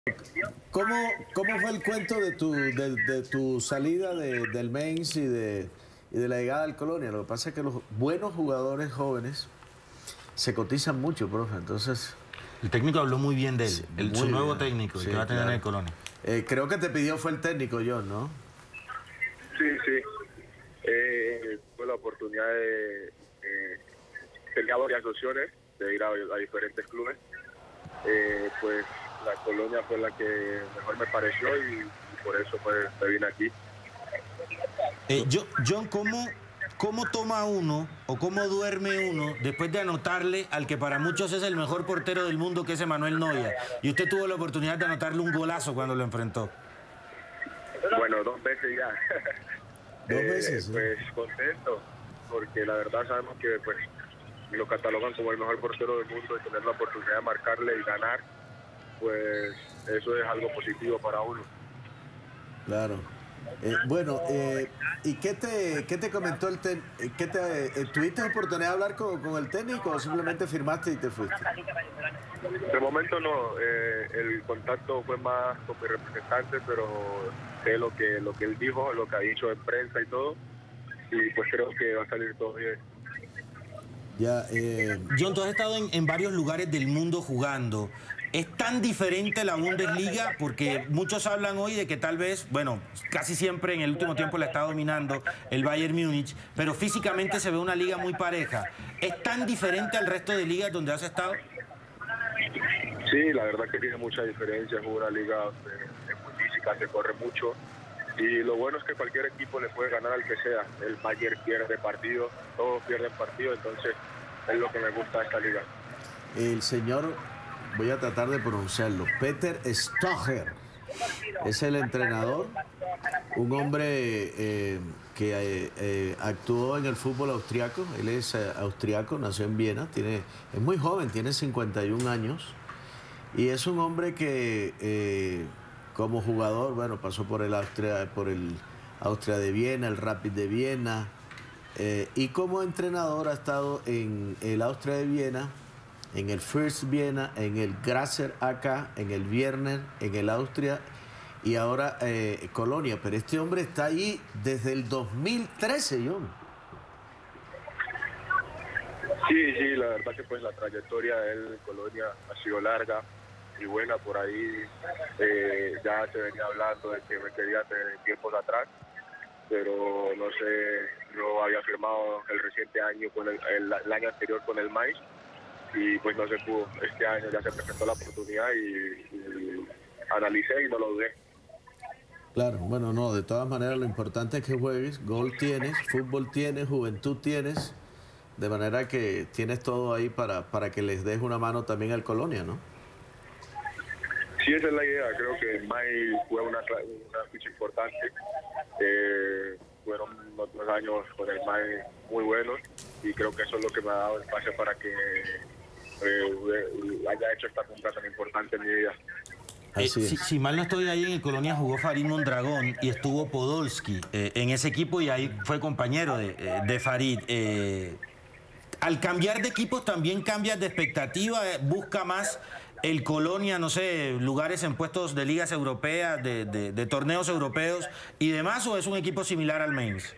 ¿Cómo, cómo fue el cuento de tu salida del Mainz y de la llegada al Colonia? Lo que pasa es que los buenos jugadores jóvenes se cotizan mucho, profe. Entonces, El técnico habló muy bien de él, sí, su muy nuevo bien. técnico, el Sí, que va a tener en claro. el Colonia. Creo que te pidió fue el técnico, John, ¿no? Sí, sí. Tuve la oportunidad de tenía varias opciones de ir a diferentes clubes. Pues la Colonia fue la que mejor me pareció y por eso pues, me vine aquí. John, ¿cómo toma uno o cómo duerme uno después de anotarle al que para muchos es el mejor portero del mundo, que es Manuel Neuer? Y usted tuvo la oportunidad de anotarle un golazo cuando lo enfrentó. Bueno, 2 veces ya. Dos veces, ¿sí? Pues contento, porque la verdad sabemos que pues lo catalogan como el mejor portero del mundo y tener la oportunidad de marcarle y ganar, pues eso es algo positivo para uno. Claro. Bueno, ¿y qué te comentó el técnico? ¿Tuviste oportunidad de hablar con el técnico o simplemente firmaste y te fuiste? De momento no, el contacto fue más con mi representante, pero sé lo que él dijo, lo que ha dicho en prensa y todo, y pues creo que va a salir todo bien. Ya, John, tú has estado en varios lugares del mundo jugando. ¿Es tan diferente la Bundesliga? Porque muchos hablan hoy de que tal vez, bueno, casi siempre en el último tiempo la está dominando el Bayern Múnich, pero físicamente se ve una liga muy pareja. ¿Es tan diferente al resto de ligas donde has estado? Sí, la verdad que tiene mucha diferencia, es una liga donde es muy física, se corre mucho, y lo bueno es que cualquier equipo le puede ganar al que sea. El Bayern pierde partido, todos pierden partido, entonces es lo que me gusta de esta liga. el señor, voy a tratar de pronunciarlo, Peter Stoger, es el entrenador, un hombre que actuó en el fútbol austriaco. Él es austriaco, nació en Viena, es muy joven, tiene 51 años, y es un hombre que como jugador, bueno, pasó por el Austria de Viena, el Rapid de Viena, y como entrenador ha estado en el Austria de Viena, en el First Viena, en el Grasser AK, en el Werner, en el Austria y ahora Colonia. Pero este hombre está ahí desde el 2013, John. Sí, sí, la verdad que pues la trayectoria de él en Colonia ha sido larga y buena. Por ahí ya se venía hablando de que me quería tener tiempos atrás, pero no sé, no había firmado el reciente año con el año anterior con el Mainz y pues no se pudo. Este año ya se presentó la oportunidad y analicé y no lo dudé. Claro, bueno, no, de todas maneras lo importante es que juegues, gol tienes, fútbol tienes, juventud tienes, de manera que tienes todo ahí para que les des una mano también al Colonia, ¿no? Sí, esa es la idea. Creo que el Mainz fue una ficha importante. Fueron otros años con el Mainz muy buenos y creo que eso es lo que me ha dado el pase para que haya hecho esta compra tan importante en mi vida. Así es. Si mal no estoy, ahí en el Colonia jugó Farid Mondragón y estuvo Podolski en ese equipo y ahí fue compañero de Farid. Al cambiar de equipos también cambias de expectativa, busca más el Colonia, no sé, lugares en puestos de ligas europeas, de torneos europeos y demás, ¿o es un equipo similar al Mainz?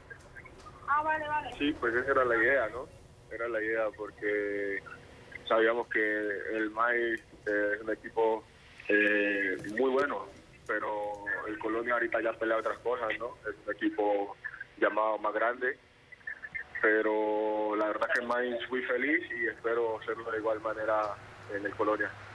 Sí, pues esa era la idea, ¿no? Era la idea porque sabíamos que el Mainz es un equipo muy bueno, pero el Colonia ahorita ya pelea otras cosas, ¿no? Es un equipo llamado más grande, pero la verdad que en Mainz fui feliz y espero hacerlo de igual manera en el Colonia.